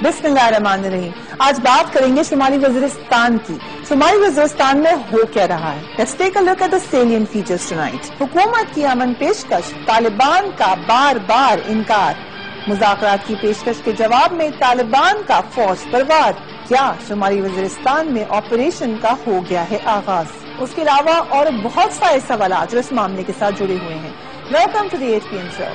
बिस्मिल्लाहिर्रहमानिर्रहीम। आज बात करेंगे शुमाली वज़ीरिस्तान की। शुमाली वज़ीरिस्तान में हो क्या रहा है? Let's take a look at the salient features tonight. हुकूमत की अमन पेशकश, तालिबान का बार बार इनकार। मुज़ाकरात की पेशकश के जवाब में तालिबान का फौज पर वार। क्या शुमाली वज़ीरिस्तान में ऑपरेशन का हो गया है आगाज? उसके अलावा और बहुत सारे सवाल जो इस मामले के साथ जुड़े हुए हैं। Welcome to the 8 PM show.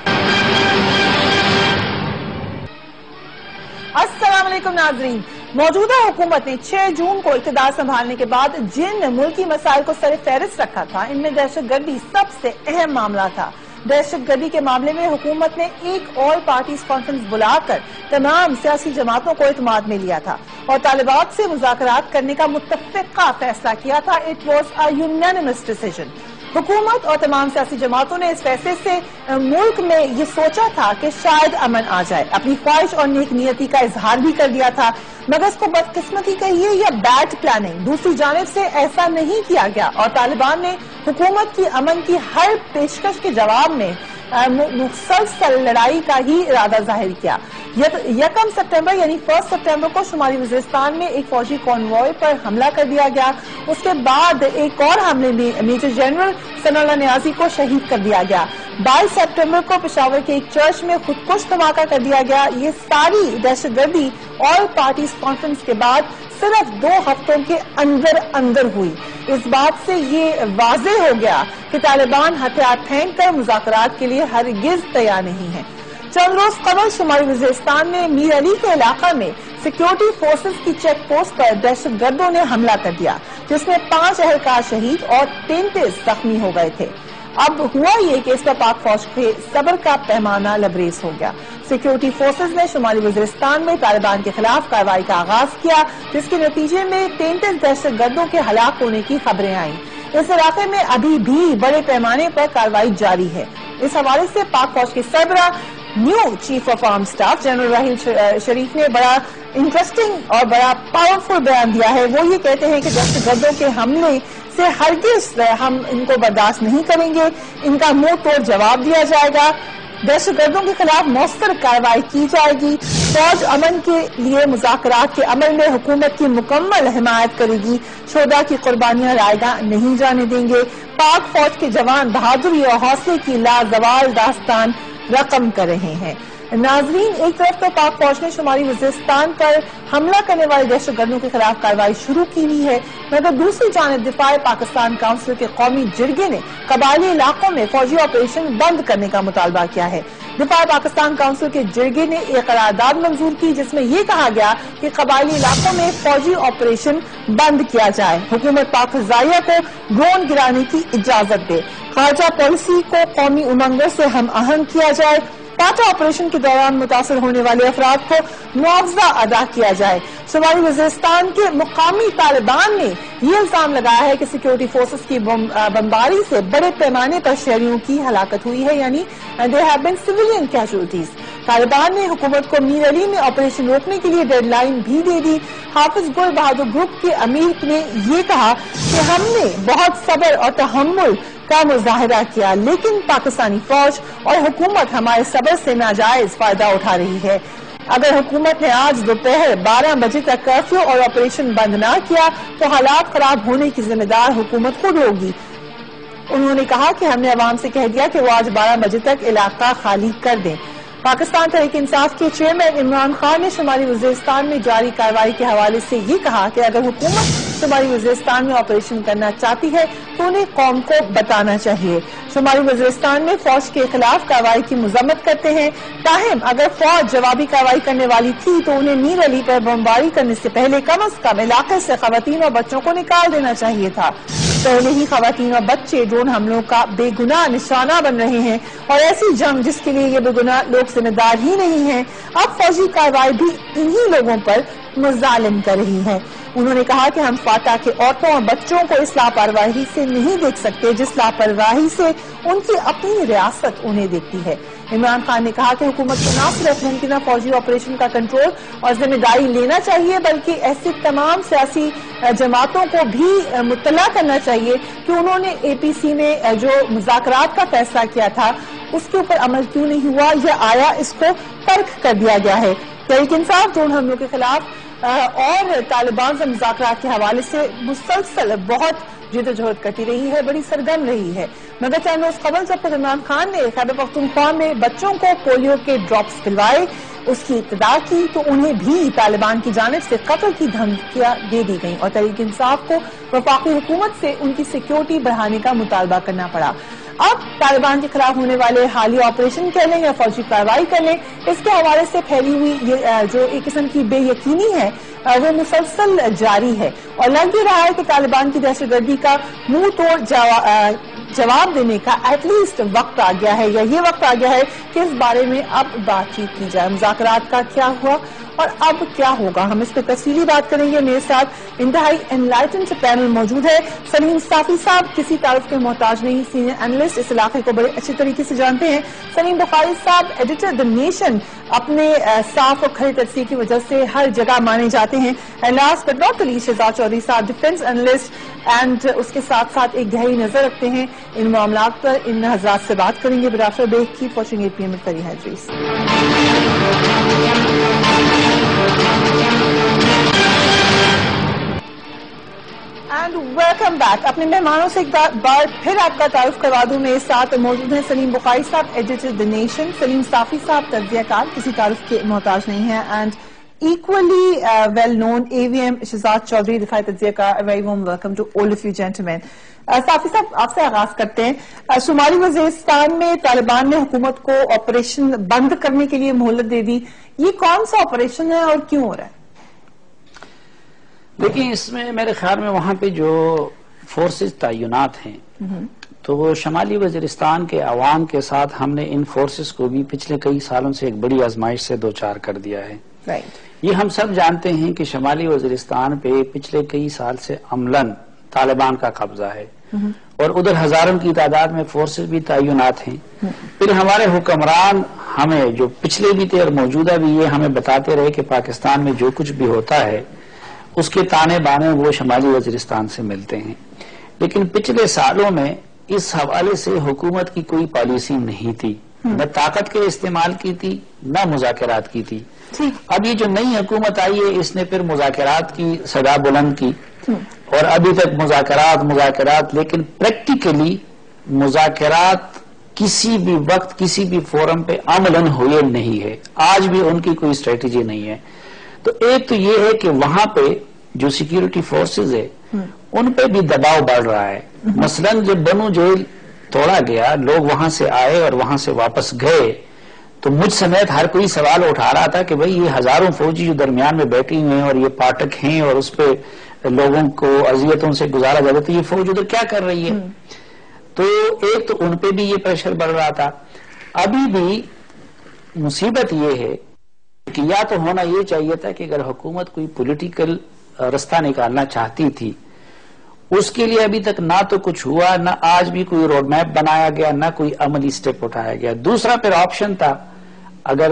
अस्सलाम वालेकुम नाज़रीन। मौजूदा हुकूमत ने 6 जून को इक़्तिदार संभालने के बाद जिन मुल्की मसाइल को सर फहरिस्त रखा था, इनमें दहशतगर्दी सबसे अहम मामला था। दहशतगर्दी के मामले में हुकूमत ने एक ऑल पार्टीज कॉन्फ्रेंस बुलाकर तमाम सियासी जमातों को इत्माद में लिया था और तालिबान से मुज़ाकरात करने का मुत्तफ़िक़ा फैसला किया था। It was a unanimous decision. हुकूमत और तमाम सियासी जमातों ने इस फैसले से मुल्क में ये सोचा था कि शायद अमन आ जाए। अपनी ख्वाहिश और नेक नियति का इजहार भी कर दिया था, मगर इसको बदकिस्मती कहिए या बैड प्लानिंग, दूसरी जानिब से ऐसा नहीं किया गया और तालिबान ने हुकूमत की अमन की हर पेशकश के जवाब में मुसलसल लड़ाई का ही इरादा जाहिर किया। 1 सितंबर यानी 1 सितंबर को शुमाली वज़ीरिस्तान में एक फौजी कॉन्वॉय पर हमला कर दिया गया। उसके बाद एक और हमले में मेजर जनरल सनाउल्लाह नियाज़ी को शहीद कर दिया गया। 22 सितंबर को पेशावर के एक चर्च में खुदकुश धमाका कर दिया गया। ये सारी दहशतगर्दी ऑल पार्टीज कॉन्फ्रेंस के बाद सिर्फ 2 हफ्तों के अंदर अंदर हुई। इस बात से ये वाज़ेह हो गया कि तालिबान हथियार फेंक कर मुज़ाकरात के लिए हरगिज तैयार नहीं है। चंद रोज कबल शुमाली वज़ीरिस्तान में मीर अली के इलाका में सिक्योरिटी फोर्सेस की चेक पोस्ट पर दहशतगर्दों ने हमला कर दिया, जिसमें 5 एहलकार शहीद और 33 जख्मी हो गए थे। अब हुआ ये कि इस पर पाक फौज के सब्र का पैमाना लबरेज हो गया। सिक्योरिटी फोर्सेस ने शुमाली वज़ीरिस्तान में तालिबान के खिलाफ कार्रवाई का आगाज किया, जिसके नतीजे में 33 दहशतगर्दों के हलाक होने की खबरें आईं। इस इलाके में अभी भी बड़े पैमाने पर कार्रवाई जारी है। इस हवाले से पाक फौज के सरबरा new chief of army staff general Raheel Sharif ने बड़ा इंटरेस्टिंग और बड़ा पावरफुल बयान दिया है। वो ये कहते हैं कि दहशतगर्दों के हमले से हरगिज हम इनको बर्दाश्त नहीं करेंगे, इनका मुंह तोड़ जवाब दिया जाएगा, दहशतगर्दों के खिलाफ मौसर कार्रवाई की जाएगी। फौज अमन के लिए मुज़ाकरात के अमल में हुकूमत की मुकम्मल हिमायत करेगी, शोदा की कुर्बानियां रायगा नहीं जाने देंगे। पाक फौज के जवान बहादुरी और हौसले की लाजवाल दास्तान रकम कर रहे हैं। नाजरीन, एक तरफ तो पाक फौज ने शुमाली वज़ीरिस्तान पर हमला करने वाले दहशतगर्दों के खिलाफ कार्रवाई शुरू की हुई है, मगर दूसरी जानिब दिफाए पाकिस्तान काउंसिल के कौमी जिरगे ने कबायली इलाकों में फौजी ऑपरेशन बंद करने का मुतालबा किया है। दिफाए पाकिस्तान काउंसिल के जिरगे ने एक करारदाद मंजूर की, जिसमें ये कहा गया कि कबायली इलाकों में फौजी ऑपरेशन बंद किया जाए, हुकूमत पाक फ़िज़ाइया को ड्रोन गिराने की इजाजत दे, खारजा पॉलिसी को कौमी उमंगों से हम आहंग किया जाए, टाटा ऑपरेशन के दौरान मुतासर होने वाले अफराद को मुआवजा अदा किया जाए। शुमाली वज़ीरिस्तान के मुकामी तालिबान ने ये इल्जाम लगाया है कि सिक्योरिटी फोर्सेस की बमबारी से बड़े पैमाने पर शहरियों की हलाकत हुई है, यानी there have been civilian casualties. Taliban ने हुकूमत को मीर अली में ऑपरेशन रोकने के लिए डेडलाइन भी दे दी। हाफिज गुल बहादुर ग्रुप के अमीर ने ये कहा कि हमने बहुत सब्र और तहम्मुल का मुजाहिरा किया, लेकिन पाकिस्तानी फौज और हुकूमत हमारे सब्र से नाजायज फायदा उठा रही है। अगर हुकूमत ने आज दोपहर 12 बजे तक कर्फ्यू और ऑपरेशन बंद ना किया तो हालात खराब होने की जिम्मेदार हुकूमत खुद होगी। उन्होंने कहा कि हमने अवाम से कह दिया कि वो आज 12 बजे तक इलाका खाली कर दें। पाकिस्तान तहरीक इंसाफ के चेयरमैन इमरान खान ने शुमाली वज़ीरिस्तान में जारी कार्रवाई के हवाले से ये कहा कि अगर हुकूमत शुमाली वज़ीरिस्तान में ऑपरेशन करना चाहती है तो उन्हें कौम को बताना चाहिए। शुमाली वज़ीरिस्तान में फौज के खिलाफ कार्रवाई की मजम्मत करते हैं, ताहम अगर फौज जवाबी कार्रवाई करने वाली थी तो उन्हें मीर अली पर बमबारी करने से पहले कम अज कम इलाके से खवातीन और बच्चों को निकाल देना चाहिए था। पहले ही खवातीन और बच्चे ड्रोन हमलों का बेगुनाह निशाना बन रहे हैं और ऐसी जंग जिसके लिए ये बेगुनाह लोग जिम्मेदार ही नहीं हैं, अब फौजी कार्रवाई भी इन्हीं लोगों पर मुजालिम कर रही है। उन्होंने कहा कि हम फाटा के औरतों और बच्चों को इस लापरवाही से नहीं देख सकते जिस लापरवाही से उनकी अपनी रियासत उन्हें देखती है। इमरान खान ने कहा कि हुकूमत को न सिर्फ मुमकिन फौजी ऑपरेशन का कंट्रोल और जिम्मेदारी लेना चाहिए बल्कि ऐसी तमाम सियासी जमातों को भी मुत्तला करना चाहिए कि उन्होंने APC में जो मुज़ाकरात का फैसला किया था उसके ऊपर अमल क्यों नहीं हुआ या आया इसको तर्क कर दिया गया है। تحریک انصاف ڈرون حملوں کے خلاف اور طالبان سے مذاکرات کے حوالے سے مسلسل بہت جدوجہد کرتی رہی ہے، بڑی سرگرم رہی ہے، مگر چند روز قبل جب عمران خان نے خیبر پختونخوا میں بچوں کو پولیو کے ڈراپس پلوائے، اس کی ابتدا کی تو انہیں بھی طالبان کی جانب سے قتل کی دھمکیاں دے دی گئیں اور تحریک انصاف کو وفاقی حکومت سے ان کی سیکیورٹی بڑھانے کا مطالبہ کرنا پڑا۔ اب طالبان کے خلاف ہونے والے حالیہ آپریشن کر لیں یا فوجی کارروائی کر لیں، اس کے حوالے سے پھیلی ہوئی یہ جو ایک قسم کی بے یقینی ہے وہ مسلسل جاری ہے اور لگ بھی رہا ہے کہ طالبان کی دہشت گردی کا منہ توڑ جواب دینے کا ایٹ لیسٹ وقت آ گیا ہے، یا یہ وقت آ گیا ہے کہ اس بارے میں اب بات چیت کی جائے۔ مذاکرات کا کیا ہوا اور اب کیا ہوگا، ہم اس پہ تفصیلی بات کریں گے۔ میرے ساتھ انتہائی انلائٹنڈ پینل موجود ہے۔ سلیم صافی صاحب کسی تعارف کے محتاج نہیں، سینئر اینالسٹ، اس علاقے کو بڑے اچھے طریقے سے جانتے ہیں۔ سلیم بخاری صاحب ایڈیٹر دی نیشن، اپنے صاف اور کھڑے تجزیے کی وجہ سے ہر جگہ مانے جاتے ہیں۔ Last but not least Shahzad Chaudhry صاحب ڈیفینس اینالسٹ اینڈ اس کے ساتھ ساتھ ایک گہری نظر رکھتے ہیں ان معاملات پر۔ ان حضرات سے بات کریں گے۔ برافر back keep watching 8 PM with Fari Hadris۔ And welcome back. اپنے مہمانوں سے ایک بار پھر آپ کا تعارف کروا دوں۔ میرے ساتھ موجود ہیں سلیم بخاری صاحب ایڈیٹر دی نیشن، سلیم صافی صاحب تجزیہ کار، کسی تعارف کے محتاج نہیں ہیں، and equally well known AVM Shahzad Chaudhry, دفاعی تجزیہ کار۔ A very warm welcome to all of you gentlemen۔ صافی صاحب آپ سے آغاز کرتے ہیں۔ شمالی وزیرستان میں طالبان نے حکومت کو آپریشن بند کرنے کے لیے مہلت دے دی، یہ کون سا آپریشن ہے اور کیوں ہو رہا ہے؟ دیکھیں، اس میں میرے خیال میں وہاں پہ جو فورسز تعینات ہیں تو وہ شمالی وزیرستان کے عوام کے ساتھ ہم نے ان فورسز کو بھی پچھلے کئی سالوں سے ایک بڑی آزمائش سے دوچار کر دیا ہے۔ یہ ہم سب جانتے ہیں کہ شمالی وزیرستان پہ پچھلے کئی سال سے عملاً طالبان کا قبضہ ہے اور ادھر ہزاروں کی تعداد میں فورسز بھی تعینات ہیں۔ پھر ہمارے حکمران ہمیں جو پچھلے بھی تھے اور موجودہ بھی یہ ہمیں بتاتے رہے کہ پاکستان میں جو کچھ بھی ہوتا ہے اس کے تانے بانے وہ شمالی وزیرستان سے ملتے ہیں، لیکن پچھلے سالوں میں اس حوالے سے حکومت کی کوئی پالیسی نہیں تھی، نہ طاقت کے استعمال کی تھی نہ مذاکرات کی تھی۔ اب یہ جو نئی حکومت آئی ہے اس نے پھر مذاکرات کی صدا بلند کی اور ابھی تک مذاکرات لیکن پریکٹیکلی مذاکرات کسی بھی وقت کسی بھی فورم پہ عملاً ہوئے نہیں ہے، آج بھی ان کی کوئی اسٹریٹجی نہیں ہے۔ تو ایک تو یہ ہے کہ وہاں پہ جو سیکیورٹی فورسز ہے ان پہ بھی دباؤ بڑھ رہا ہے۔ مثلاً جب بنو جیل توڑا گیا، لوگ وہاں سے آئے اور وہاں سے واپس گئے تو مجھ سمیت ہر کوئی سوال اٹھا رہا تھا کہ بھئی یہ ہزاروں فوجی جو درمیان میں بیٹھی ہوئے ہیں اور یہ پاٹک ہیں اور اس پہ لوگوں کو اذیتوں سے گزارا جاتا ہے تو یہ فوج ادھر کیا کر رہی ہے؟ تو ایک تو ان پہ بھی یہ پریشر بڑھ رہا تھا۔ ابھی بھی مصیبت یہ ہے کہ یا تو ہونا یہ چاہیے تھا کہ اگر حکومت کوئی پولیٹیکل رستہ نکالنا چاہتی تھی اس کے لیے ابھی تک نہ تو کچھ ہوا، نہ آج بھی کوئی روڈ میپ بنایا گیا، نہ کوئی عملی سٹیپ اٹھایا گیا۔ دوسرا پھر آپشن تھا اگر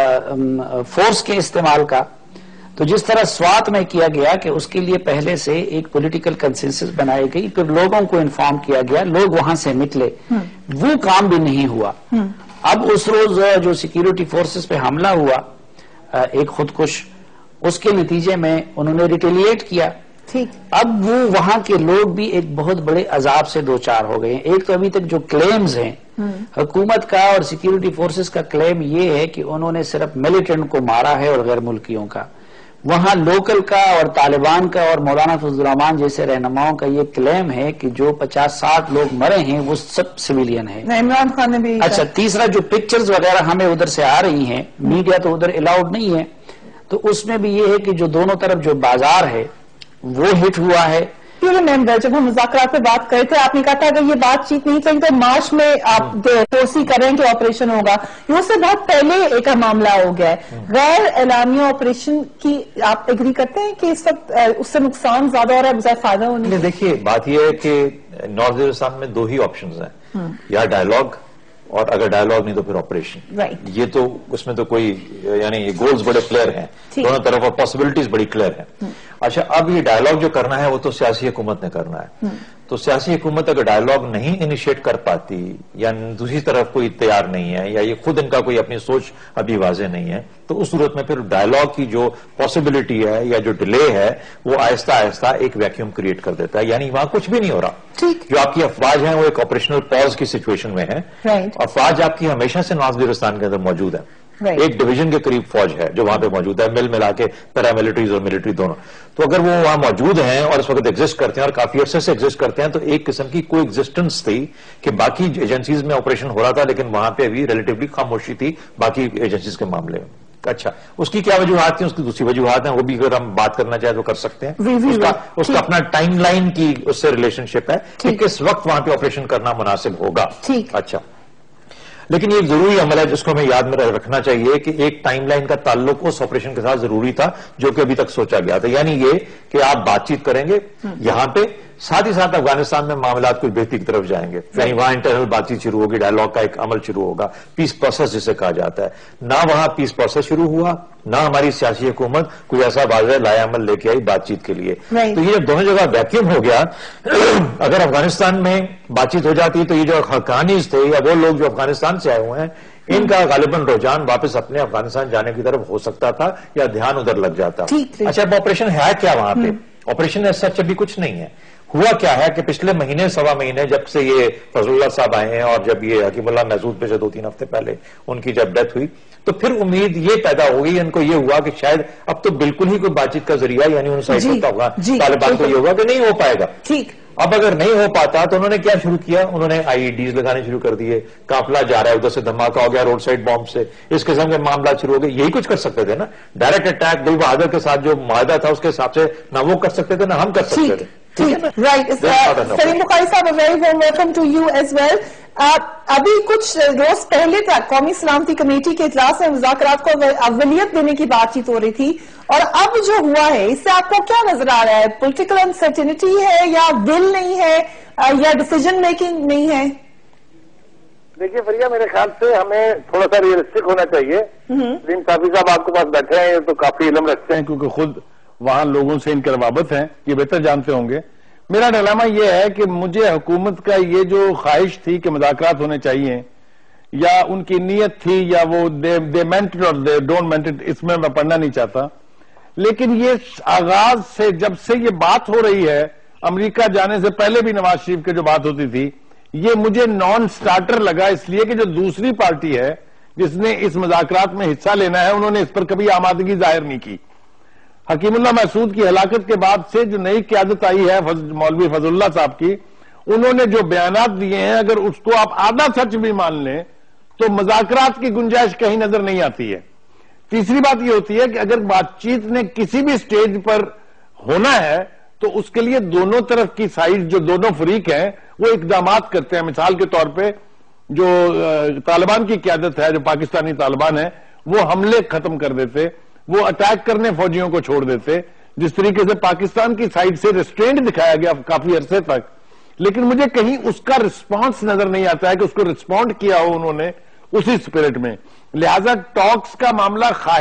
فورس کے استعمال کا، تو جس طرح سوات میں کیا گیا کہ اس کے لیے پہلے سے ایک پولیٹیکل کنسنسس بنائی گئی، پھر لوگوں کو انفارم کیا گیا، لوگ وہاں سے نکلے، وہ کام بھی نہیں ہوا۔ اب اس روز جو سیکیورٹی فورسز پہ حملہ ہوا ایک خودکش، اس کے نتیجے میں انہوں نے ریٹیلیٹ کیا۔ اب وہ وہاں کے لوگ بھی ایک بہت بڑے عذاب سے دوچار ہو گئے ہیں۔ ایک تو ابھی تک جو کلیمز ہیں حکومت کا اور سیکیورٹی فورسز کا کلیم یہ ہے کہ انہوں نے صرف ملیٹنٹ کو مارا ہے اور غیر ملکیوں کا، وہاں لوکل کا اور طالبان کا اور مولانا فضل الرحمان جیسے رہنماؤں کا یہ کلیم ہے کہ جو 50-60 لوگ مرے ہیں وہ سب سویلین ہیں۔ عمران خان نے بھی اچھا، تیسرا جو پکچرز وغیرہ ہمیں ادھر سے آ رہی ہیں، میڈیا تو ادھر الاؤڈ نہیں ہے، تو اس میں بھی یہ ہے کہ جو دونوں طرف جو بازار ہے وہ ہٹ ہوا ہے۔ ریمبر جب ہم مذاکرات پہ بات کرے تھے آپ نے کہا تھا اگر یہ بات چیت نہیں چلی تو مارچ میں آپ فورسی کریں کہ آپریشن ہوگا، یہ اس سے بہت پہلے ایک معاملہ ہو گیا ہے۔ غیر اعلانیہ آپریشن کی آپ ایگری کرتے ہیں کہ اس وقت اس سے نقصان زیادہ ہو رہا ہے بجائے فائدہ ہونے کے؟ دیکھیے بات یہ ہے کہ نارتھ وزیرستان میں 2 ہی آپشنز ہیں، یا ڈائیلاگ اور اگر ڈائیلاگ نہیں تو پھر آپریشن۔ یہ تو اس میں تو کوئی یعنی یہ گولز بڑے کلیئر ہیں دونوں طرف اور پاسبلٹیز بڑی کلیئر ہیں۔ اچھا، اب یہ ڈائیلاگ جو کرنا ہے وہ تو سیاسی حکومت نے کرنا ہے، تو سیاسی حکومت اگر ڈائیلاگ نہیں انیشیٹ کر پاتی یا دوسری طرف کوئی تیار نہیں ہے یا یہ خود ان کا کوئی اپنی سوچ ابھی واضح نہیں ہے تو اس صورت میں پھر ڈائیلاگ کی جو پاسبلٹی ہے یا جو ڈیلے ہے وہ آہستہ آہستہ ایک ویکیوم کریٹ کر دیتا ہے. یعنی وہاں کچھ بھی نہیں ہو رہا. جو آپ کی افواج ہیں وہ ایک آپریشنل پاز کی سچویشن میں ہے. افواج آپ کی ہمیشہ سے نواز وزیرستان کے اندر موجود ہے. ایک ڈویژن کے قریب فوج ہے جو وہاں پہ موجود ہے, مل ملا کے پیراملٹریز اور ملٹری دونوں. تو اگر وہ وہاں موجود ہیں اور اس وقت ایگزسٹ کرتے ہیں اور کافی عرصے سے ایگزسٹ کرتے ہیں تو ایک قسم کی کوئی ایگزسٹنس تھی کہ باقی ایجنسیز میں آپریشن ہو رہا تھا لیکن وہاں پہ ابھی ریلیٹیولی خاموشی تھی باقی ایجنسیز کے معاملے میں. اچھا, اس کی کیا وجوہات ہیں؟ اس کی دوسری وجوہات ہیں, وہ بھی اگر ہم بات کرنا چاہیں تو کر سکتے ہیں. اس کا اپنا ٹائم لائن کی اس سے ریلیشن شپ ہے کہ کس وقت وہاں پہ آپریشن کرنا مناسب ہوگا. اچھا, لیکن یہ ضروری عمل ہے جس کو ہمیں یاد میں رکھنا چاہیے کہ ایک ٹائم لائن کا تعلق اس آپریشن کے ساتھ ضروری تھا جو کہ ابھی تک سوچا گیا تھا. یعنی یہ کہ آپ بات چیت کریں گے یہاں پہ, ساتھ ہی ساتھ افغانستان میں معاملات کوئی بہتری کی طرف جائیں گے. یعنی وہاں انٹرنل بات چیت شروع ہوگی, ڈائیلاگ کا ایک عمل شروع ہوگا, پیس پروسیس جسے کہا جاتا ہے. نہ وہاں پیس پروسیس شروع ہوا, نہ ہماری سیاسی حکومت کوئی ایسا واضح لائے عمل لے کے آئی بات چیت کے لیے. تو یہ جب دونوں جگہ ویکیوم ہو گیا, اگر افغانستان میں بات چیت ہو جاتی تو یہ جو حقانیز تھے یا وہ لوگ جو افغانستان سے آئے ہوئے ہیں ان کا غالباً رجحان واپس اپنے افغانستان جانے کی طرف ہو سکتا تھا یا دھیان ادھر لگ جاتا. اچھا, اب آپریشن ہے کیا وہاں پہ؟ آپریشن ایسا ابھی کچھ نہیں ہے. ہوا کیا ہے کہ پچھلے مہینے سوا مہینے جب سے یہ فضل اللہ صاحب آئے ہیں اور جب یہ حکیم اللہ محسود پہ سے 2-3 ہفتے پہلے ان کی جب ڈیتھ ہوئی تو پھر امید یہ پیدا ہو گئی ان کو, یہ ہوا کہ شاید اب تو بالکل ہی کوئی بات چیت کا ذریعہ یعنی ان سائڈ ہوتا ہوگا طالبان کو, یہ ہوگا کہ نہیں ہو پائے گا. اب اگر نہیں ہو پاتا تو انہوں نے کیا شروع کیا؟ انہوں نے آئی ای ڈیز لگانے شروع کر دیے, قافلہ جا رہا ہے, ادھر سے دھماکہ ہو گیا روڈ سائڈ بامب سے, اس قسم کے معاملات شروع ہو گئے. یہی کچھ کر سکتے تھے نا, ڈائریکٹ اٹیک دل بہادر کے ساتھ جو معاہدہ تھا اس کے حساب سے نہ وہ کر سکتے تھے نہ ہم کر سکتے تھے. Right. سلیم بخاری صاحب, a very warm welcome to you as well. ابھی کچھ روز پہلے تک قومی سلامتی کمیٹی کے اجلاس میں مذاکرات کو اولیت دینے کی بات چیت ہو رہی تھی اور اب جو ہوا ہے اس سے آپ کو کیا نظر آ رہا ہے؟ پولیٹیکل انسرٹینٹی ہے یا ول نہیں ہے یا ڈیسیجن میکنگ نہیں ہے؟ دیکھیے فریہ, میرے خیال سے ہمیں تھوڑا سا ریئلسٹک ہونا چاہیے. سلیم صافی صاحب آپ کے پاس بیٹھے ہیں تو کافی علم رکھتے ہیں کیونکہ خود وہاں لوگوں سے ان کے روابط ہیں, یہ بہتر جانتے ہوں گے. میرا ڈیلیما یہ ہے کہ مجھے حکومت کا یہ جو خواہش تھی کہ مذاکرات ہونے چاہیے یا ان کی نیت تھی یا وہ دے مینٹ اور دے ڈونٹ مینٹ اٹ, اس میں پڑھنا نہیں چاہتا. لیکن یہ آغاز سے جب سے یہ بات ہو رہی ہے, امریکہ جانے سے پہلے بھی نواز شریف کی جو بات ہوتی تھی, یہ مجھے نان سٹارٹر لگا اس لیے کہ جو دوسری پارٹی ہے جس نے اس مذاکرات میں حصہ لینا ہے انہوں نے اس پر کبھی آمادگی ظاہر نہیں کی. حکیم اللہ محسود کی ہلاکت کے بعد سے جو نئی قیادت آئی ہے مولوی فضل اللہ صاحب کی, انہوں نے جو بیانات دیے ہیں اگر اس کو آپ آدھا سچ بھی مان لیں تو مذاکرات کی گنجائش کہیں نظر نہیں آتی ہے. تیسری بات یہ ہوتی ہے کہ اگر بات چیت نے کسی بھی سٹیج پر ہونا ہے تو اس کے لیے دونوں طرف کی سائڈ جو دونوں فریق ہیں وہ اقدامات کرتے ہیں. مثال کے طور پہ جو طالبان کی قیادت ہے, جو پاکستانی طالبان ہے, وہ حملے ختم کر دیتے, وہ اٹیک کرنے فوجیوں کو چھوڑ دیتے, جس طریقے سے پاکستان کی سائڈ سے ریسٹرینٹ دکھایا گیا کافی عرصے تک. لیکن مجھے کہیں اس کا رسپانس نظر نہیں آتا ہے کہ اس کو رسپونڈ کیا ہو انہوں نے اسی اسپرٹ میں. لہذا ٹاکس کا معاملہ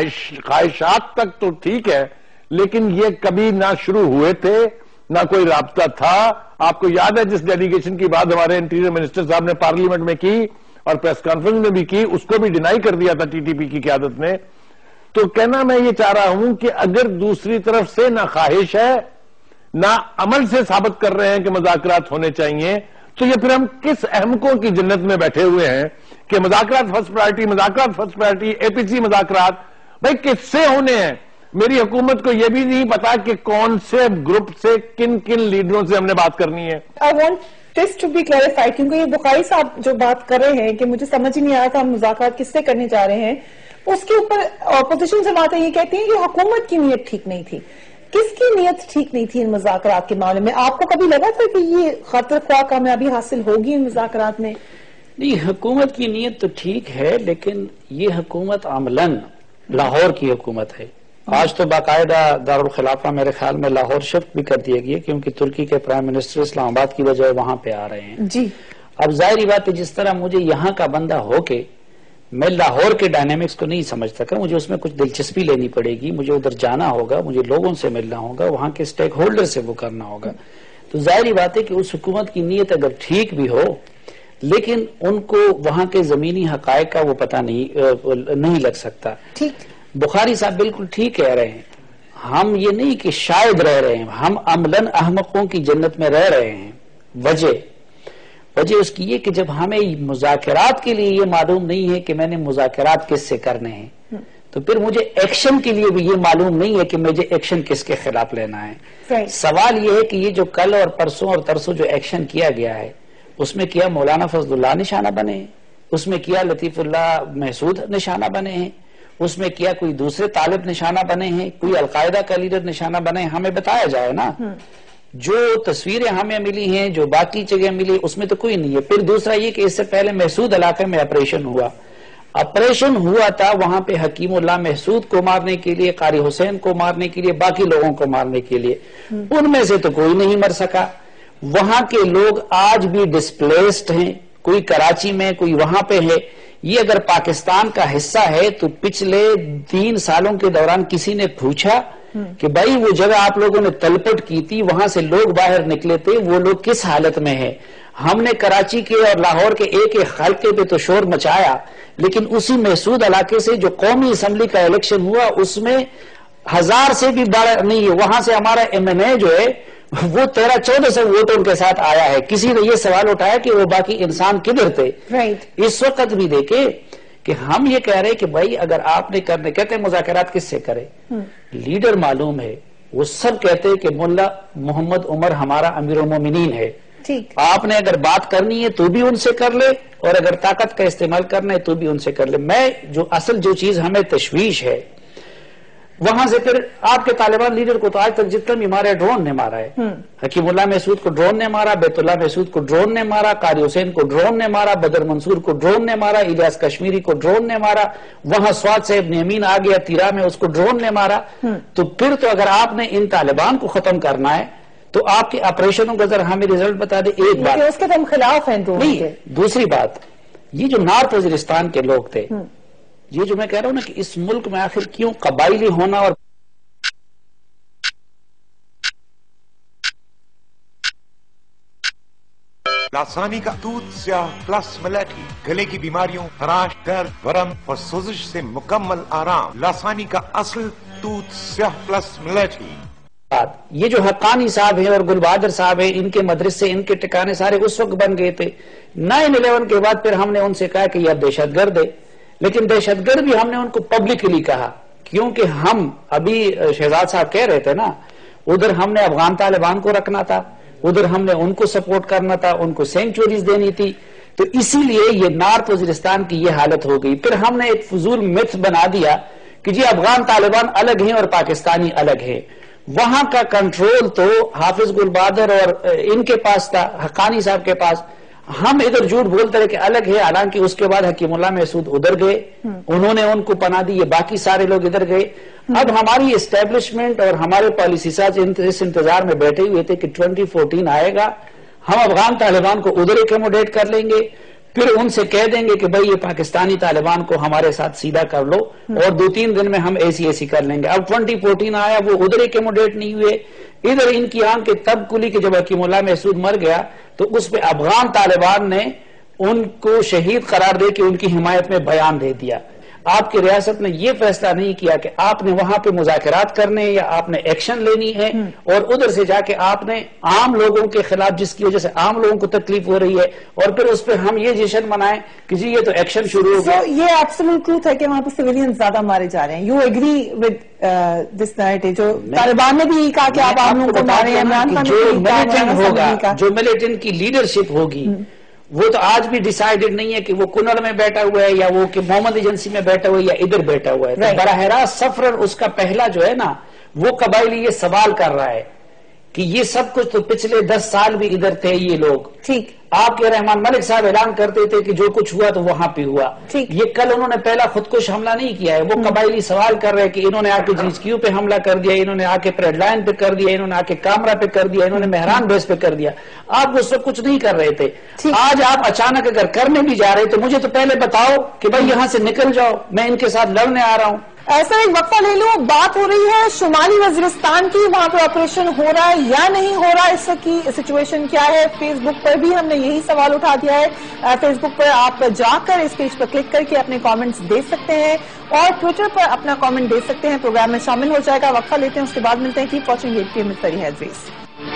خواہشات تک تو ٹھیک ہے لیکن یہ کبھی نہ شروع ہوئے تھے نہ کوئی رابطہ تھا. آپ کو یاد ہے جس ڈیلیگیشن کی بات ہمارے انٹیریئر منسٹر صاحب نے پارلیمنٹ میں کی اور پریس کانفرنس میں بھی کی, اس کو بھی ڈینائی کر دیا تھا ٹی ٹی پی کی قیادت نے. تو کہنا میں یہ چاہ رہا ہوں کہ اگر دوسری طرف سے نہ خواہش ہے نہ عمل سے ثابت کر رہے ہیں کہ مذاکرات ہونے چاہیے تو یہ پھر ہم کس احمقوں کی جنت میں بیٹھے ہوئے ہیں کہ مذاکرات فرسٹ پرائرٹی, مذاکرات first priority, A P C مذاکرات. بھائی کس سے ہونے ہیں؟ میری حکومت کو یہ بھی نہیں پتا کہ کون سے گروپ سے کن کن لیڈروں سے ہم نے بات کرنی ہے. I want this to be clarified کیونکہ یہ بخاری صاحب جو بات کر رہے ہیں کہ مجھے سمجھ ہی نہیں آیا تھا ہم مذاکرات کس سے کرنے جا رہے ہیں, اس کے اوپر اپوزیشن جماعتیں یہ کہتی ہیں کہ حکومت کی نیت ٹھیک نہیں تھی. کس کی نیت ٹھیک نہیں تھی ان مذاکرات کے معاملے میں؟ آپ کو کبھی لگا تھا کہ یہ خاطر خواہ کامیابی حاصل ہوگی ان مذاکرات میں؟ نہیں, حکومت کی نیت تو ٹھیک ہے لیکن یہ حکومت عملاً لاہور کی حکومت ہے. آج تو باقاعدہ دارالخلافہ میرے خیال میں لاہور شفٹ بھی کر دیا گیا کیونکہ ترکی کے پرائم منسٹر اسلام آباد کی بجائے وہاں پہ آ رہے ہیں. جی, اب ظاہری بات ہے جس طرح مجھے یہاں کا بندہ ہو کے میں لاہور کے ڈائنامکس کو نہیں سمجھ سکا, مجھے اس میں کچھ دلچسپی لینی پڑے گی, مجھے ادھر جانا ہوگا, مجھے لوگوں سے ملنا ہوگا, وہاں کے سٹیک ہولڈر سے وہ کرنا ہوگا. تو تو ظاہری بات ہے کہ اس حکومت کی نیت اگر ٹھیک بھی ہو لیکن ان کو وہاں کے زمینی حقائق کا وہ پتہ نہیں لگ سکتا. ٹھیک بخاری صاحب بالکل ٹھیک کہہ رہے ہیں. ہم یہ نہیں کہ شاید رہ رہے ہیں, ہم عملاً احمقوں کی جنت میں رہ رہے ہیں. وجہ اس کی یہ کہ جب ہمیں مذاکرات کے لیے یہ معلوم نہیں ہے کہ میں نے مذاکرات کس سے کرنے ہیں, تو پھر مجھے ایکشن کے لیے بھی یہ معلوم نہیں ہے کہ مجھے ایکشن کس کے خلاف لینا ہے. سوال یہ ہے کہ یہ جو کل اور پرسوں اور ترسوں جو ایکشن کیا گیا ہے اس میں کیا مولانا فضل اللہ نشانہ بنے ہیں, اس میں کیا لطیف اللہ محسود نشانہ بنے ہیں, اس میں کیا کوئی دوسرے طالب نشانہ بنے ہیں, کوئی القاعدہ کا لیڈر نشانہ بنے ہیں, ہمیں بتایا جائے نا. جو تصویریں ہمیں ملی ہیں, جو باقی جگہ ملی, اس میں تو کوئی نہیں ہے. پھر دوسرا یہ کہ اس سے پہلے محسود علاقے میں آپریشن ہوا تھا, وہاں پہ حکیم اللہ محسود کو مارنے کے لیے, قاری حسین کو مارنے کے لیے, باقی لوگوں کو مارنے کے لیے. ان میں سے تو کوئی نہیں مر سکا. وہاں کے لوگ آج بھی ڈسپلیسڈ ہیں, کوئی کراچی میں, کوئی وہاں پہ ہے. یہ اگر پاکستان کا حصہ ہے تو پچھلے 3 سالوں کے دوران کسی نے پوچھا کہ بھائی وہ جگہ آپ لوگوں نے تلپٹ کی تھی, وہاں سے لوگ باہر نکلے تھے, وہ لوگ کس حالت میں ہیں؟ ہم نے کراچی کے اور لاہور کے ایک حلقے پہ تو شور مچایا, لیکن اسی محسود علاقے سے جو قومی اسمبلی کا الیکشن ہوا اس میں 1000 سے بھی بڑا نہیں ہے. وہاں سے ہمارا MNA جو ہے وہ 1300-1400 ووٹوں کے ساتھ آیا ہے. کسی نے یہ سوال اٹھایا کہ وہ باقی انسان کدھر تھے؟ اس وقت بھی دیکھے کہ ہم یہ کہہ رہے کہ بھائی اگر آپ نے کرنے, کہتے ہیں مذاکرات کس سے کرے, لیڈر معلوم ہے, وہ سب کہتے ہیں کہ ملا محمد عمر ہمارا امیر المومنین ہے. آپ نے اگر بات کرنی ہے تو بھی ان سے کر لے, اور اگر طاقت کا استعمال کرنا ہے تو بھی ان سے کر لے. میں جو چیز ہمیں تشویش ہے وہاں سے, پھر آپ کے طالبان لیڈر کو تو آج تک جتنا بھی مارا ہے ڈرون نے مارا ہے. حکیم اللہ محسود کو ڈرون نے مارا, بیت اللہ محسود کو ڈرون نے مارا, قاری حسین کو ڈرون نے مارا, بدر منصور کو ڈرون نے مارا, الیاس کشمیری کو ڈرون نے مارا, وہاں سواد صاحب نیمین آ گیا تیرا میں, اس کو ڈرون نے مارا. تو پھر تو اگر آپ نے ان طالبان کو ختم کرنا ہے تو آپ کے آپریشنوں کا ذرا ہمیں رزلٹ بتا دے. ایک بات اس کے تو ہم خلاف ہیں نہیں, دوسری بات یہ جو نارتھ وزیرستان کے لوگ تھے, یہ جو میں کہہ رہا ہوں نا کہ اس ملک میں آخر کیوں قبائلی ہونا اور لاسانی کا دودھ سیاہ پلس ملیٹی, گلے کی بیماریوں, خراش, درد, ورم اور سوزش سے مکمل آرام. لاسانی کا اصل دودھ سیاہ پلس ملیٹی. یہ جو حقانی صاحب ہیں اور گل بہادر صاحب ہیں, ان کے مدرسے, ان کے ٹکانے سارے اس وقت بن گئے تھے 9/11 کے بعد. پھر ہم نے ان سے کہا کہ یہ دہشت گرد ہے, لیکن دہشت گرد بھی ہم نے ان کو پبلکلی کہا, کیونکہ ہم ابھی شہزاد صاحب کہہ رہے تھے نا, ادھر ہم نے افغان طالبان کو رکھنا تھا, ادھر ہم نے ان کو سپورٹ کرنا تھا, ان کو سینکچوریز دینی تھی. تو اسی لیے یہ نارتھ وزیرستان کی یہ حالت ہو گئی. پھر ہم نے ایک فضول متھ بنا دیا کہ جی افغان طالبان الگ ہیں اور پاکستانی الگ ہیں. وہاں کا کنٹرول تو حافظ گل بہادر اور ان کے پاس تھا, حقانی صاحب کے پاس. ہم ادھر جھوٹ بولتے رہے کہ الگ ہے, حالانکہ اس کے بعد حکیم اللہ محسود ادھر گئے, انہوں نے ان کو پناہ دی, یہ باقی سارے لوگ ادھر گئے. اب ہماری اسٹیبلشمنٹ اور ہمارے پالیسی ساز اس انتظار میں بیٹھے ہوئے تھے کہ 2014 آئے گا, ہم افغان طالبان کو ادھر ایکوموڈیٹ کر لیں گے, پھر ان سے کہہ دیں گے کہ بھئی یہ پاکستانی طالبان کو ہمارے ساتھ سیدھا کر لو, اور 2-3 دن میں ہم ایسی کر لیں گے. اب 2014 آیا, وہ ادھر ایکوموڈیٹ نہیں ہوئے. ادھر ان کی آنکھ تب کھلی کہ جب حکیم اللہ محسود مر گیا تو اس پہ افغان طالبان نے ان کو شہید قرار دے کے ان کی حمایت میں بیان دے دیا. آپ کی ریاست نے یہ فیصلہ نہیں کیا کہ آپ نے وہاں پہ مذاکرات کرنے یا آپ نے ایکشن لینی ہے, اور ادھر سے جا کے آپ نے عام لوگوں کے خلاف, جس کی وجہ سے عام لوگوں کو تکلیف ہو رہی ہے, اور پھر اس پہ ہم یہ جشن منائیں کہ جی یہ تو ایکشن شروع ہو گیا. یہ ایبسولوٹ ٹروتھ ہے کہ وہاں پہ سویلین زیادہ مارے جا رہے ہیں. You agree with this narrative? جو طالبان نے بھی کہا کہ آپ عام لوگوں کو مارے ہیں, جو ملیٹنٹ کی لیڈرشپ ہوگی وہ تو آج بھی ڈیسائیڈڈ نہیں ہے کہ وہ کنڑ میں بیٹھا ہوا ہے یا وہ کہ محمد ایجنسی میں بیٹھا ہوا ہے یا ادھر بیٹھا ہوا ہے. براہ راست سفرر اس کا پہلا جو ہے نا, وہ قبائلی یہ سوال کر رہا ہے کہ یہ سب کچھ تو پچھلے 10 سال بھی ادھر تھے یہ لوگ. ٹھیک, آپ کے رحمان ملک صاحب اعلان کرتے تھے کہ جو کچھ ہوا تو وہاں پہ ہوا. یہ کل انہوں نے پہلا خودکش حملہ نہیں کیا ہے, وہ قبائلی سوال کر رہے کہ انہوں نے آ کے GHQ پہ حملہ کر دیا, انہوں نے آ کے پریڈ لائن پہ کر دیا, انہوں نے آ کے کامرا پہ کر دیا, انہوں نے مہران بیس پہ کر دیا. آپ وہ سب کچھ نہیں کر رہے تھے. آج آپ اچانک اگر کرنے بھی جا رہے تو مجھے تو پہلے بتاؤ کہ بھائی یہاں سے نکل جاؤ, میں ان کے ساتھ لڑنے آ رہا ہوں. سر ایک وقفہ لے لوں. بات ہو رہی ہے شمالی وزیرستان کی, وہاں پہ آپریشن ہو رہا ہے یا نہیں ہو رہا ہے, اس وقت کی سچویشن کیا ہے؟ فیس بک پر بھی ہم نے یہی سوال اٹھا دیا ہے. فیس بک پر آپ جا کر اس پیج پر کلک کر کے اپنے کامنٹس دے سکتے ہیں اور ٹویٹر پر اپنا کامنٹ دے سکتے ہیں. پروگرام میں شامل ہو جائے گا. وقفہ لیتے ہیں, اس کے بعد ملتے ہیں. Keep watching 8 PM with Fariha Idris.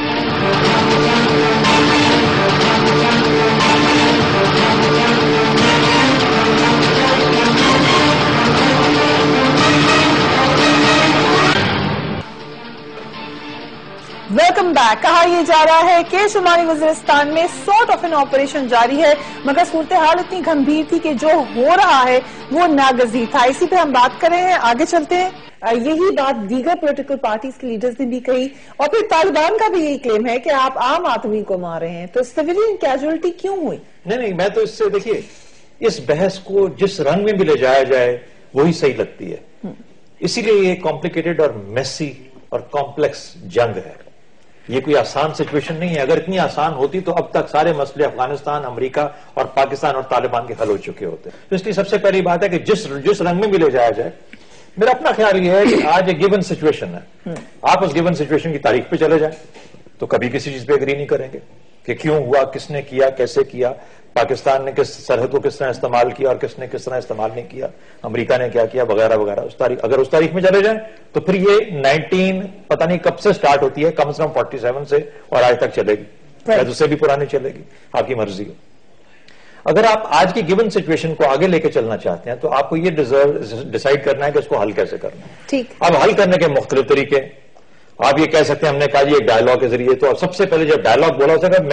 Welcome back. کہا یہ جا رہا ہے کہ شمالی وزیرستان میں سارٹ آف این آپریشن جاری ہے, مگر صورتحال اتنی گمبھیر تھی کہ جو ہو رہا ہے وہ ناگزیر تھا. اسی پہ ہم بات کر رہے ہیں, آگے چلتے ہیں. یہی بات دیگر پولیٹیکل پارٹیز کے لیڈرز نے بھی کہی, اور پھر طالبان کا بھی یہی کلیم ہے کہ آپ عام آدمی کو مار رہے ہیں. تو سویلین کیجولٹی کیوں ہوئی؟ نہیں, میں تو اس سے دیکھیے, اس بحث کو جس رنگ میں بھی لے جایا جائے وہی صحیح لگتی ہے. اسی لیے یہ کمپلیکیٹڈ اور میسی اور کمپلیکس جنگ ہے. یہ کوئی آسان سچویشن نہیں ہے. اگر اتنی آسان ہوتی تو اب تک سارے مسئلے افغانستان, امریکہ اور پاکستان اور طالبان کے حل ہو چکے ہوتے. تو اس لیے سب سے پہلی بات ہے کہ جس رنگ میں بھی لے جایا جائے, میرا اپنا خیال یہ ہے کہ آج ایک گیون سچویشن ہے. آپ اس گیون سچویشن کی تاریخ پہ چلے جائیں تو کبھی کسی چیز پہ اگری نہیں کریں گے کہ کیوں ہوا, کس نے کیا, کیسے کیا, پاکستان نے کس سرحد کو کس طرح استعمال کیا اور کس نے کس طرح استعمال نہیں کیا, امریکہ نے کیا کیا, وغیرہ وغیرہ. اگر اس تاریخ میں چلے جائیں تو پھر یہ 19 پتہ نہیں کب سے سٹارٹ ہوتی ہے, کم از کم 47 سے اور آج تک چلے گی, شاید اس سے بھی پرانی چلے گی, آپ کی مرضی ہے. اگر آپ آج کی گیون سچویشن کو آگے لے کے چلنا چاہتے ہیں تو آپ کو یہ ڈیسائیڈ کرنا ہے کہ اس کو حل کیسے کرنا ہے. ٹھیک. اب حل کرنے کے مختلف طریقے. آپ یہ کہہ سکتے ہیں, ہم نے کہا یہ ڈائلاگ کے ذریعے, تو سب سے پہلے جب ڈائلاگ بولا ہو سکتا ہے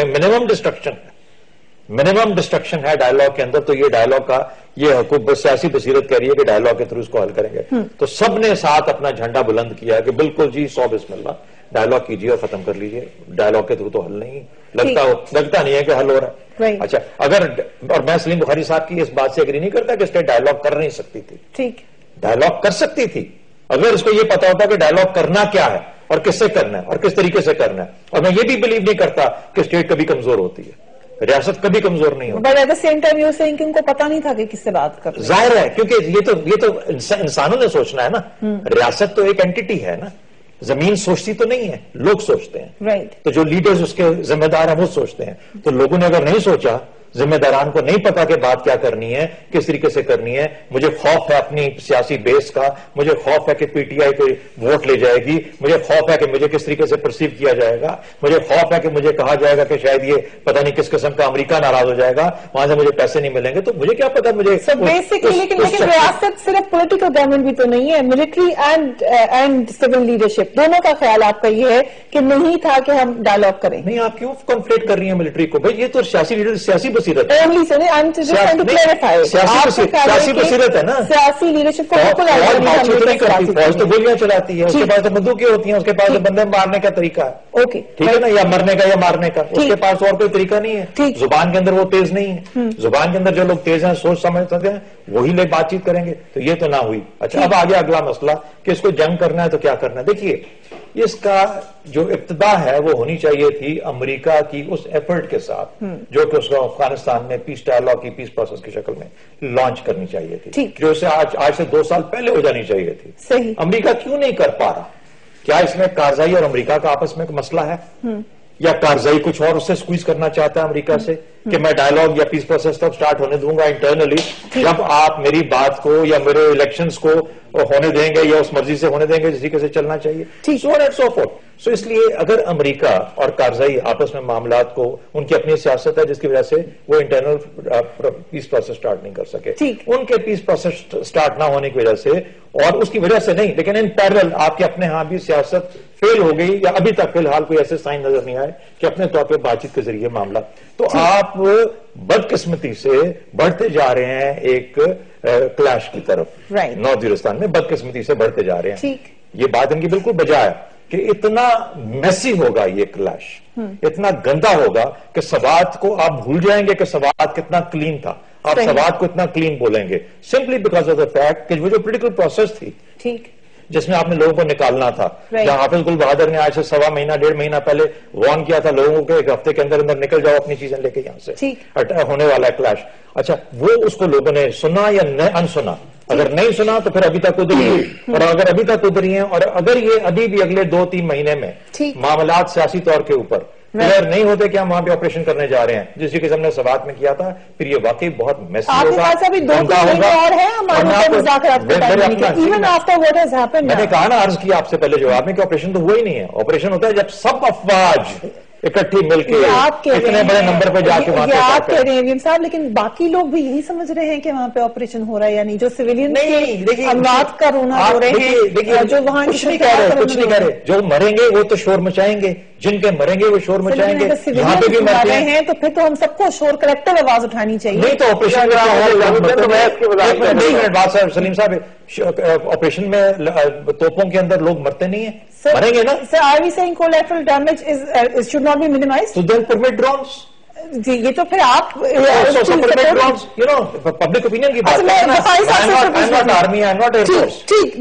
منیمم ڈسٹرکشن ہے ڈائلاگ کے اندر, تو یہ ڈائلاگ کا یہ حکومت سیاسی بصیرت کہہ رہی ہے کہ ڈائلاگ کے تھرو اس کو حل کریں گے. تو سب نے ساتھ اپنا جھنڈا بلند کیا کہ بالکل جی 100 بسم اللہ, ڈائلاگ کیجیے اور ختم کر لیجیے. ڈائلاگ کے تھرو تو حل نہیں لگتا نہیں ہے کہ حل ہو رہا ہے. اچھا, اور میں سلیم بخاری صاحب کی اس بات سے اگری نہیں کرتا کہ اسٹیٹ ڈائلاگ کر نہیں سکتی تھی. ٹھیک, ڈائلاگ کر سکتی تھی اگر اس کو یہ پتا ہوتا کہ ڈائلاگ کرنا کیا ہے اور کس سے کرنا ہے اور کس طریقے سے کرنا ہے. اور میں یہ بھی بلیو نہیں کرتا کہ اسٹیٹ کبھی کمزور ہوتی ہے, ریاست کبھی کمزور نہیں ہوتی. But at the same time you seeing کہ ان کو پتا نہیں تھا کہ کس سے بات کر رہے ہیں. ظاہر ہے, کیونکہ یہ تو انسانوں نے سوچنا ہے نا. ریاست تو ایک اینٹی ہے نا, زمین سوچتی تو نہیں ہے, لوگ سوچتے ہیں. رائٹ. تو جو لیڈرز اس کے ذمہ دار ہیں وہ سوچتے ہیں. تو لوگوں نے اگر نہیں سوچا, ذمہ داران کو نہیں پتا کہ بات کیا کرنی ہے, کس طریقے سے کرنی ہے, مجھے خوف ہے اپنی سیاسی بیس کا, مجھے خوف ہے کہ پی ٹی آئی کو ووٹ لے جائے گی, مجھے خوف ہے کہ مجھے کس طریقے سے پرسیو کیا جائے گا, مجھے خوف ہے کہ مجھے کہا جائے گا کہ شاید یہ پتہ نہیں کس قسم کا امریکہ ناراض ہو جائے گا, وہاں سے مجھے پیسے نہیں ملیں گے. تو مجھے کیا پتا, مجھے بیسکلی. لیکن ریاست صرف پولیٹیکل گورنمنٹ بھی تو نہیں ہے, ملٹری اینڈ سول لیڈرشپ دونوں کا خیال آپ کا یہ ہے کہ نہیں تھا کہ ہم ڈائلاگ کریں. نہیں, آپ کیوں کنفلیکٹ کر رہی ہیں ملٹری کو؟ بھائی یہ تو سیاسی لیڈر, سیاسی بصیرت ہے. سیاسی بصیرت ہے نا, سیاسی لیڈرشپ فوج تو گولیاں چلاتی ہے, اس کے پاس تو بندوقیں ہوتی ہیں, اس کے پاس تو بندے مارنے کا طریقہ ہے. اوکے, ٹھیک ہے نا, یا مرنے کا یا مارنے کا, اس کے پاس اور کوئی طریقہ نہیں ہے. زبان کے اندر وہ تیز نہیں ہے. زبان کے اندر جو لوگ تیز ہیں, سوچ سمجھ سکتے ہیں, وہی لوگ بات چیت کریں گے. تو یہ تو نہ ہوئی. اچھا, اب آگے اگلا مسئلہ کہ اس کو جنگ کرنا ہے تو کیا کرنا ہے. دیکھیے, اس کا جو ابتدا ہے وہ ہونی چاہیے تھی امریکہ کی اس ایفرٹ کے ساتھ جو کہ اس کو افغانستان میں پیس ڈائلاگ کی, پیس پروسیس کی شکل میں لانچ کرنی چاہیے تھی, جو اسے آج سے 2 سال پہلے ہو جانی چاہیے تھی. صحیح. امریکہ کیوں نہیں کر پا رہا؟ کیا اس میں کارزائی اور امریکہ کا آپس میں ایک مسئلہ ہے, یا کارزائی کچھ اور اس سے سکویز کرنا چاہتا ہے امریکہ سے کہ میں ڈائلاگ یا پیس پروسیس تب سٹارٹ ہونے دوں گا انٹرنلی, جب آپ میری بات کو یا میرے الیکشنز کو ہونے دیں گے یا اس مرضی سے ہونے دیں گے جس طریقے سے چلنا چاہیے. سو اس لیے اگر امریکہ اور کارزائی آپس میں معاملات کو, ان کی اپنی سیاست ہے جس کی وجہ سے وہ انٹرنل پیس پروسیس سٹارٹ نہیں کر سکے, ان کے پیس پروسیس سٹارٹ نہ ہونے کی وجہ سے, اور اس کی وجہ سے نہیں لیکن ان پیرل آپ کے اپنے ہاں بھی سیاست فیل ہو گئی, یا ابھی تک فی الحال کوئی ایسے سائن نظر نہیں آئے کہ اپنے طور پہ بات چیت کے ذریعے معاملہ. تو آپ بدقسمتی سے بڑھتے جا رہے ہیں ایک کلیش کی طرف. نارتھ وزیرستان میں بدقسمتی سے بڑھتے جا رہے ہیں. یہ بات ان کی بالکل بجا ہے کہ اتنا میسی ہوگا یہ کلیش, اتنا گندا ہوگا کہ سوات کو آپ بھول جائیں گے کہ سوات کتنا کلین تھا. آپ سوات کو اتنا کلین بولیں گے simply because of the fact کہ وہ جو پولیٹیکل پروسیس تھی جس میں آپ نے لوگوں کو نکالنا تھا, جہاں حافظ گل بہادر نے آج سے 1.25 مہینہ 1.5 مہینہ پہلے وارن کیا تھا لوگوں کو ایک ہفتے کے اندر اندر نکل جاؤ اپنی چیزیں لے کے یہاں سے, ہونے والا ہے کلیش. اچھا, وہ اس کو لوگوں نے سنا یا ان سنا, اگر نہیں سنا تو پھر ابھی تک ادھر ہی اور اگر ابھی تک ادھر ہی ہیں اور اگر یہ ابھی بھی اگلے 2-3 مہینے میں معاملات سیاسی طور کے اوپر کلیئر نہیں ہوتے کہ ہم وہاں پہ آپریشن کرنے جا رہے ہیں جس کی ہم نے سوات میں کیا تھا پھر یہ واقعی بہت میسی ہوگا. میں نے کہا نا عرض کیا آپ سے پہلے جواب میں کہ آپریشن تو ہوا ہی نہیں ہے. آپریشن ہوتا ہے جب سب افواج اکٹھی مل کے اتنے بڑے نمبر پہ جا کے وہاں پہ آپ کہہ رہے ہیں ویم صاحب, لیکن باقی لوگ بھی یہی سمجھ رہے ہیں کہ وہاں پہ آپریشن ہو رہا ہے, یعنی جو سویلین اموات کا رونا ہو رہے ہیں, جو وہاں کچھ نہیں کہہ رہے, جو مریں گے وہ تو شور مچائیں گے, جن کے مریں گے وہ شور مچائیں گے. یہاں پہ بھی مر رہے ہیں تو پھر تو ہم سب کو شور کلیکٹیو آواز اٹھانی چاہیے. نہیں تو آپریشن بات صاحب سلیم صاحب, آپریشن میں توپوں کے اندر لوگ مرتے نہیں ہیں, مریں گے نا. Sir, are we saying collateral damage should not be minimized? So then permit drones. جی یہ تو پھر آپ permit drones, you know, public opinion کی بات کرنا. I'm not army, I'm not air force. ٹھیک,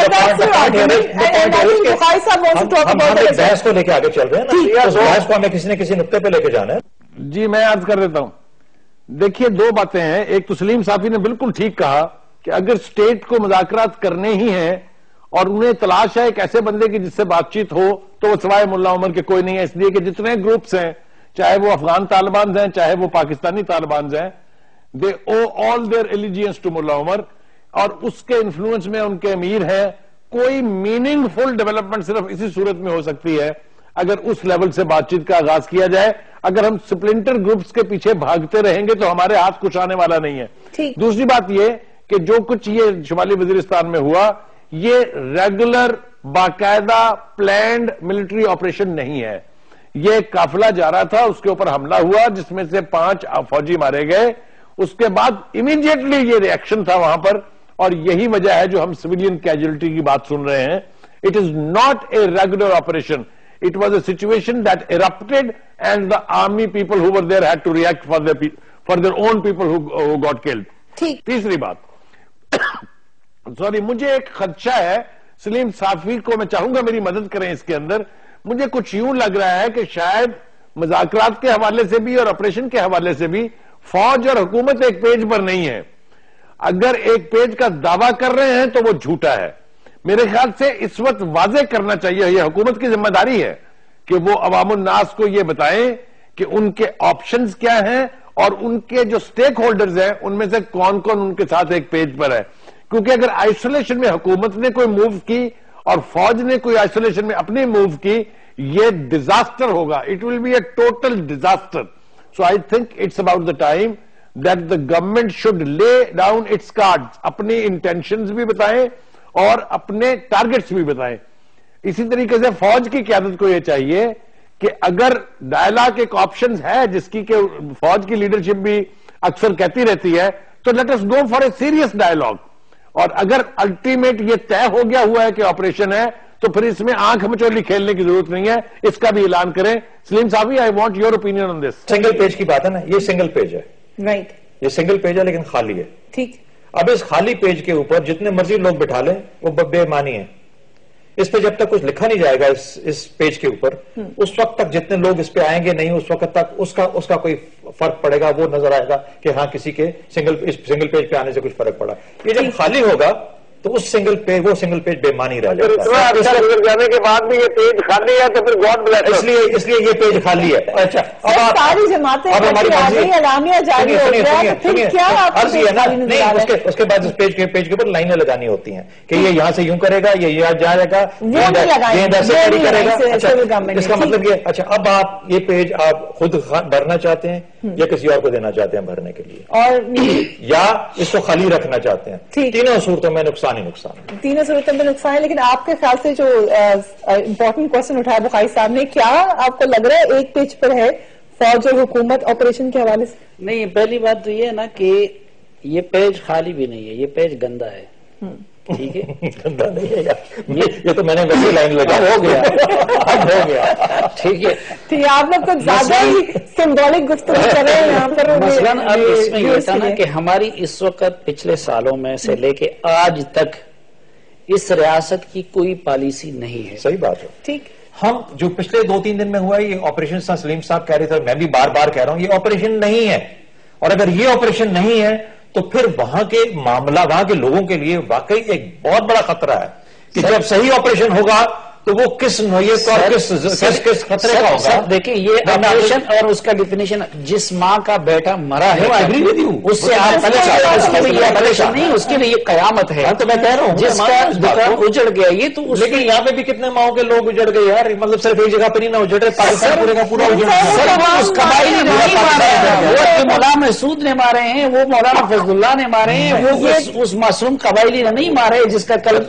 بحث کو لے کے آگے چل رہے ہیں نا, اس بحث کو ہمیں کسی نہ کسی نقطے پہ لے کے جانا ہے. جی میں عرض کر دیتا ہوں, دیکھیے دو باتیں ہیں. ایک تسلیم صافی نے بالکل ٹھیک کہا کہ اگر اسٹیٹ کو مذاکرات کرنے ہی ہیں اور انہیں تلاش ہے ایک ایسے بندے کی جس سے بات چیت ہو, تو وہ سوائے ملا عمر کے کوئی نہیں ہے. اس لیے کہ جتنے گروپس ہیں, چاہے وہ افغان طالبان ہیں چاہے وہ پاکستانی طالبان ہیں, دے او آل دیئر ایلیجینس ٹو ملا عمر, اور اس کے انفلوئنس میں ان کے امیر ہیں. کوئی میننگ فل ڈیولپمنٹ صرف اسی صورت میں ہو سکتی ہے اگر اس لیول سے بات چیت کا آغاز کیا جائے. اگر ہم سپلنٹر گروپس کے پیچھے بھاگتے رہیں گے تو ہمارے ہاتھ کچھ آنے والا نہیں ہے. دوسری بات یہ کہ جو کچھ یہ شمالی وزیرستان میں ہوا, یہ ریگولر باقاعدہ پلانڈ ملٹری آپریشن نہیں ہے. یہ قافلہ جا رہا تھا, اس کے اوپر حملہ ہوا جس میں سے 5 فوجی مارے گئے. اس کے بعد امیڈیٹلی یہ ری ایکشن تھا وہاں پر, اور یہی وجہ ہے جو ہم سویلین کیجولٹی کی بات سن رہے ہیں. It is not a regular operation, it was a situation that erupted and the army people who were there had to react for their own people who got killed. تیسری بات, sorry, مجھے ایک خدشہ ہے سلیم صافی کو, میں چاہوں گا میری مدد کریں اس کے اندر. مجھے کچھ یوں لگ رہا ہے کہ شاید مذاکرات کے حوالے سے بھی اور آپریشن کے حوالے سے بھی فوج اور حکومت ایک پیج پر نہیں ہے. اگر ایک پیج کا دعویٰ کر رہے ہیں تو وہ جھوٹا ہے. میرے خیال سے اس وقت واضح کرنا چاہیے, یہ حکومت کی ذمہ داری ہے کہ وہ عوام الناس کو یہ بتائیں کہ ان کے آپشنز کیا ہیں اور ان کے جو سٹیک ہولڈرز ہیں ان میں سے کون کون ان کے ساتھ ایک پیج پر ہے. کیونکہ اگر آئسولیشن میں حکومت نے کوئی موو کی اور فوج نے کوئی آئسولیشن میں اپنی موو کی, یہ ڈیزاسٹر ہوگا. It will be a total disaster. So I think it's about the time that the government should lay down its cards, اپنی انٹینشنز بھی بتائیں اور اپنے ٹارگٹس بھی بتائیں. اسی طریقے سے فوج کی قیادت کو یہ چاہیے کہ اگر ڈائلاگ ایک آپشن ہے جس کی کہ فوج کی لیڈرشپ بھی اکثر کہتی رہتی ہے, تو let us go for a serious dialogue. اور اگر الٹیمیٹ یہ طے ہو گیا ہوا ہے کہ آپریشن ہے تو پھر اس میں آنکھ مچولی کھیلنے کی ضرورت نہیں ہے, اس کا بھی اعلان کریں. سلیم صاحبی, I want your opinion on this. Single page کی بات ہے نا, یہ سنگل پیج ہے, رائٹ, یہ سنگل پیج ہے لیکن خالی ہے. ٹھیک, اب اس خالی پیج کے اوپر جتنے مرضی لوگ بٹھا لیں وہ بے معنی ہے. اس پہ جب تک کچھ لکھا نہیں جائے گا اس پیج کے اوپر, اس وقت تک جتنے لوگ اس پہ آئیں گے نہیں, اس وقت تک اس کا کوئی فرق پڑے گا, وہ نظر آئے گا کہ ہاں کسی کے سنگل پیج پہ آنے سے کچھ فرق پڑا. یہ جب خالی ہوگا تو اس سنگل پیج بے معنی رہ جاتا ہے. جانے کے بعد بھی یہ پیج خالی ہے تو پھر گاڈ بلیس. اس لیے یہ پیج خالی ہے. اچھا, اب ساری جماعتیں اعلامیہ جاری ہو گیا تو پھر کیا عرض یہ نا, نہیں اس کے بعد اس پیج کے اوپر لائنیں لگانی ہوتی ہیں کہ یہ یہاں سے یوں کرے گا, یہ یہاں جائے گا, یہ کرے گا. اس کا مطلب یہ, اچھا اب آپ یہ پیج آپ خود بھرنا چاہتے ہیں یا کسی اور کو دینا چاہتے ہیں بھرنے کے لیے, اور یا اس کو خالی رکھنا چاہتے ہیں. تینوں صورتوں میں نقصان ہی نقصان ہے. تینوں صورتوں میں نقصان ہے. لیکن آپ کے خیال سے جو امپورٹنٹ کوشچن اٹھایا بخاری صاحب نے, کیا آپ کو لگ رہا ہے ایک پیج پر ہے فوج اور حکومت آپریشن کے حوالے سے؟ نہیں, پہلی بات تو یہ ہے نا کہ یہ پیج خالی بھی نہیں ہے, یہ پیج گندا ہے. ٹھیک ہے, گندا نہیں ہے یار, یہ تو میں نے ویسے لائن لگا, ہو گیا اب ہو گیا. ٹھیک ہے, ٹھیک ہے, آپ لوگ کچھ زیادہ ہی سمبولک گفتگو کر رہے ہیں یہاں پر. مثلاً اب اس میں یہ تھا نا کہ ہماری اس وقت پچھلے سالوں میں سے لے کے آج تک اس ریاست کی کوئی پالیسی نہیں ہے. صحیح بات ہے. ٹھیک, ہم جو پچھلے 2-3 دن میں ہوا ہے یہ آپریشن سلیم صاحب کہہ رہے تھے, میں بھی بار بار کہہ رہا ہوں یہ آپریشن نہیں ہے. اور اگر یہ آپریشن نہیں ہے تو پھر وہاں کے معاملہ وہاں کے لوگوں کے لیے واقعی ایک بہت بڑا خطرہ ہے کہ جب صحیح آپریشن ہوگا تو وہ کس نوعیت اور کس خطرے کا ہوگا. دیکھیے یہ آپریشن اور اس کا ڈیفینیشن جس ماں کا بیٹا مرا ہے اس سے اس کے لیے آپریشن نہیں, اس کے لیے یہ قیامت ہے. تو میں کہہ رہا ہوں جس کا دکان اجڑ گیا یہ تو, لیکن یہاں پہ بھی کتنے ماؤں کے لوگ اجڑ گئے یار, مطلب صرف ایک جگہ پہ نہیں نہ اجڑ رہے, پاکستان پورے کا پورا اجڑ وہ مولانا مسعود نے مارے ہیں, وہ مولانا فضل اللہ نے مارے ہیں, وہ اس معصوم قبائلی نے نہیں مارے جس کا کل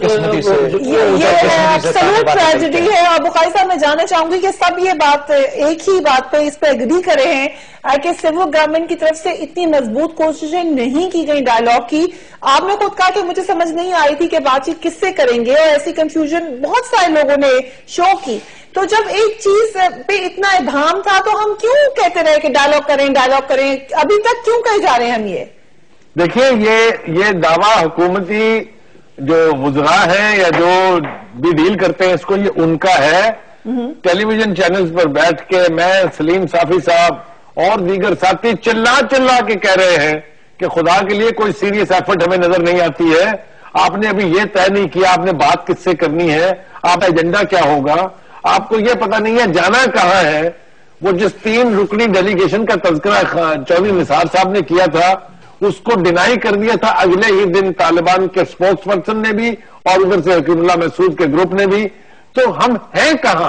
ٹریجڈی ہے. اور بخاری صاحب میں جاننا چاہوں گی کہ سب یہ بات ایک ہی بات پہ اس پہ اگری کرے ہیں کہ سول گورنمنٹ کی طرف سے اتنی مضبوط کوششیں نہیں کی گئی ڈائیلاگ کی. آپ نے خود کہا کہ مجھے سمجھ نہیں آئی تھی کہ بات چیت کس سے کریں گے, اور ایسی کنفیوژن بہت سارے لوگوں نے شو کی. تو جب ایک چیز پہ اتنا ابہام تھا تو ہم کیوں کہتے رہے کہ ڈائیلاگ کریں, ابھی تک کیوں کہے جا رہے ہیں ہم؟ یہ دیکھیے یہ دعویٰ حکومتی جو وزراء ہیں یا جو بھی ڈیل کرتے ہیں اس کو, یہ ان کا ہے. ٹیلی ویژن چینلز پر بیٹھ کے میں, سلیم صافی صاحب اور دیگر ساتھی چلا کے کہہ رہے ہیں کہ خدا کے لیے کوئی سیریس ایفرٹ ہمیں نظر نہیں آتی ہے. آپ نے ابھی یہ طے نہیں کیا آپ نے بات کس سے کرنی ہے, آپ ایجنڈا کیا ہوگا, آپ کو یہ پتہ نہیں ہے جانا کہاں ہے. وہ جس 3 رکنی ڈیلیگیشن کا تذکرہ چودھری نثار صاحب نے کیا تھا اس کو ڈینائی کر دیا تھا اگلے ہی دن طالبان کے سپوکس پرسن نے بھی, اور ادھر سے حکیم اللہ مسعود کے گروپ نے بھی. تو ہم ہیں کہاں؟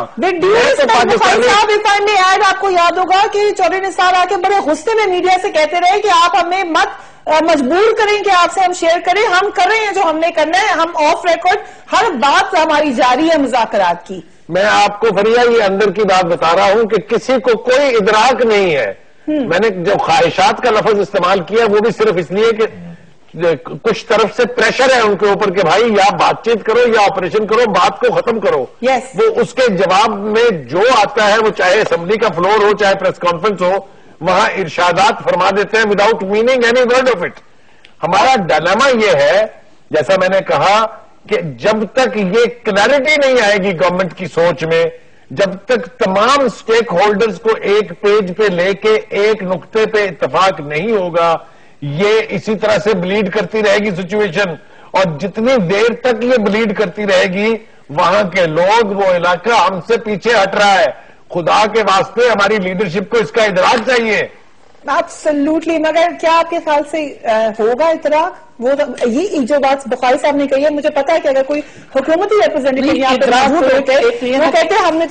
آپ کو یاد ہوگا کہ چودھری نثار آ کے بڑے غصے میں میڈیا سے کہتے رہے کہ آپ ہمیں مت مجبور کریں کہ آپ سے ہم شیئر کریں, ہم کر رہے ہیں جو ہم نے کرنا ہے, ہم آف ریکارڈ ہر بات ہماری جاری ہے مذاکرات کی. میں آپ کو فریا یہ اندر کی بات بتا رہا ہوں کہ کسی کو کوئی ادراک نہیں ہے. میں نے جو خواہشات کا لفظ استعمال کیا وہ بھی صرف اس لیے کہ کچھ طرف سے پریشر ہے ان کے اوپر کہ بھائی یا بات چیت کرو یا آپریشن کرو, بات کو ختم کرو. وہ اس کے جواب میں جو آتا ہے, وہ چاہے اسمبلی کا فلور ہو چاہے پریس کانفرنس ہو, وہاں ارشادات فرما دیتے ہیں without meaning any word of it. ہمارا ڈائلاما یہ ہے, جیسا میں نے کہا, کہ جب تک یہ کلیئرٹی نہیں آئے گی گورنمنٹ کی سوچ میں, جب تک تمام سٹیک ہولڈرز کو ایک پیج پہ لے کے ایک نقطے پہ اتفاق نہیں ہوگا, یہ اسی طرح سے بلیڈ کرتی رہے گی سچویشن. اور جتنی دیر تک یہ بلیڈ کرتی رہے گی وہاں کے لوگ, وہ علاقہ ہم سے پیچھے ہٹ رہا ہے. خدا کے واسطے ہماری لیڈرشپ کو اس کا ادراک چاہیے. ایبسلیوٹلی. مگر کیا آپ کے خیال سے ہوگا ادراک؟ وہ یہ جو بات بخاری صاحب نے کہی ہے, مجھے پتا ہے کہ اگر کوئی حکومتی ریپرزینٹیٹو یہاں پہ موجود ہوتے وہ کہتے ہیں ہم نے تو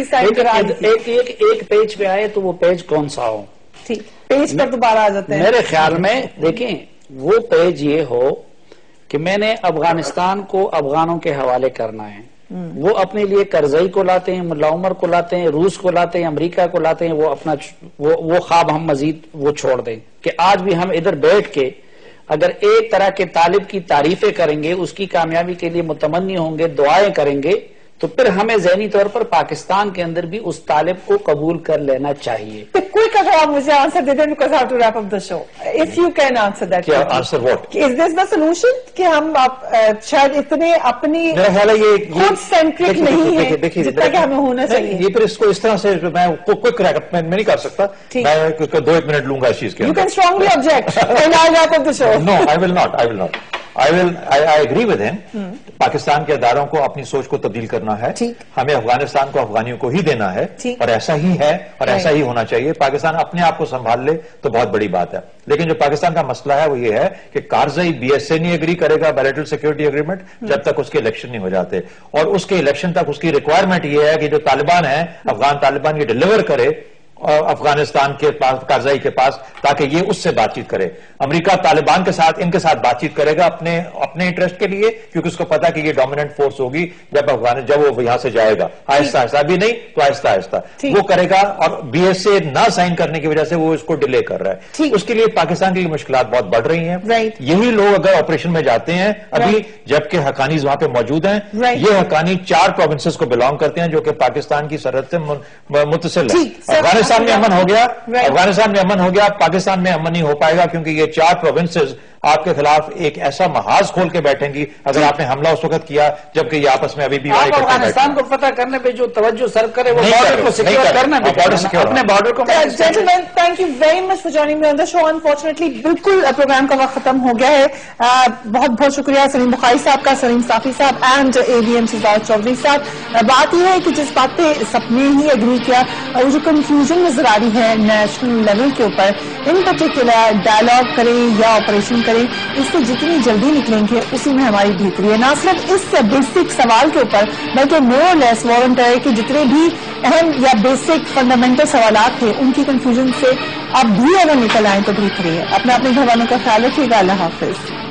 ایک پیج پہ آئے تو وہ پیج کون سا ہو, ٹھیک پیج پر دوبارہ آ جاتے ہیں. میرے خیال میں دیکھیں وہ پیج یہ ہو کہ میں نے افغانستان کو افغانوں کے حوالے کرنا ہے. وہ اپنے لیے کرزئی کو لاتے ہیں, ملا عمر کو لاتے ہیں, روس کو لاتے ہیں, امریکہ کو لاتے ہیں. وہ اپنا وہ خواب ہم مزید وہ چھوڑ دیں کہ آج بھی ہم ادھر بیٹھ کے اگر ایک طرح کے طالب کی تعریفیں کریں گے, اس کی کامیابی کے لیے متمنی ہوں گے, دعائیں کریں گے, تو پھر ہمیں ذہنی طور پر پاکستان کے اندر بھی اس طالب کو قبول کر لینا چاہیے. کوئی اگر آپ مجھے آنسر دے دیں, because I have to wrap up the show. If you can answer that. Answer what? Is this the solution? کہ ہم شاید اتنے اپنی خود سینٹرک نہیں ہیں جتنا کہ ہمیں ہونا چاہیے. یہ پھر اس کو اس طرح سے میں کوئی میں نہیں کر سکتا, میں 2-1 منٹ لوں گا اس چیز کے. You can strongly object and I'll wrap up the show. No, I will not. I agree with him. Pakistan کے اداروں کو اپنی سوچ کو تبدیل کرنا ہے, ہمیں افغانستان کو افغانیوں کو ہی دینا ہے, اور ایسا ہی ہے اور ایسا ہی ہونا چاہیے. پاکستان اپنے آپ کو سنبھال لے تو بہت بڑی بات ہے. لیکن جو پاکستان کا مسئلہ ہے وہ یہ ہے کہ کارزئی BSA نہیں اگری کرے گا بیلیٹرل سیکورٹی اگریمنٹ جب تک اس کے الیکشن نہیں ہو جاتے, اور اس کے الیکشن تک اس کی ریکوائرمنٹ یہ ہے کہ جو طالبان ہیں, افغان طالبان, یہ ڈیلیور کرے افغانستان کے پاس, کارزئی کے پاس, تاکہ یہ اس سے بات چیت کرے. امریکہ طالبان کے ساتھ, ان کے ساتھ بات چیت کرے گا اپنے انٹرسٹ کے لیے, کیونکہ اس کو پتا کہ یہ ڈومیننٹ فورس ہوگی جب وہ یہاں سے جائے گا. آہستہ آہستہ, ابھی نہیں تو آہستہ آہستہ وہ کرے گا, اور BSA نہ سائن کرنے کی وجہ سے وہ اس کو ڈیلے کر رہا ہے. اس کے لیے پاکستان کی مشکلات بہت بڑھ رہی ہیں. یہی لوگ اگر آپریشن میں جاتے ہیں ابھی, جبکہ حقانیز وہاں پہ موجود ہیں, یہ حقانی 4 پروونسز کو بلانگ کرتے ہیں جو کہ پاکستان کی سرحد سے متصل ہے. افغانستان میں امن ہو گیا, پاکستان میں امن نہیں ہو پائے گا, کیونکہ یہ 4 پروونسز آپ کے خلاف ایک ایسا محاذ کھول کے بیٹھیں گی اگر آپ نے حملہ اس وقت کیا جبکہ یہ آپس میں ابھی بھی آپ افغانستان کو فتح کرنے پہ جو توجہ صرف کرے وہ بارڈر کو سیکیور کرنا، اپنے بارڈر کو. Gentlemen, thank you very much for joining me on the show. Unfortunately, بالکل پروگرام کا وقت ختم ہو گیا ہے. بہت بہت شکریہ سلیم بخاری صاحب کا، سلیم صافی صاحب اینڈ AVM شہزاد چودھری صاحب. بات یہ ہے کہ جس بات پہ سب نے ہی اگری کیا، وہ جو کنفیوژن نظر آ رہی ہے نیشنل لیول کے اوپر، ان پرٹیکولر ڈائلاگ کریں یا آپریشن کریں، اس سے جتنی جلدی نکلیں گے اسی میں ہماری بہتری ہے. نہ صرف اس بیسک سوال کے اوپر بلکہ مور لیس وارنٹ ہے کہ جتنے بھی اہم یا بیسک فنڈامنٹل سوالات تھے ان کی کنفیوژن سے اب بھی اگر نکل آئیں تو بہتری ہے. اپنے گھر والوں کا خیال رکھیے گا. اللہ حافظ.